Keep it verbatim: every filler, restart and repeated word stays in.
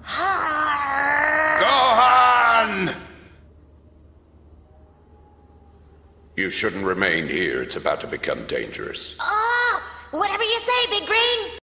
Gohan! You shouldn't remain here. It's about to become dangerous. Oh, whatever you say, Big Green.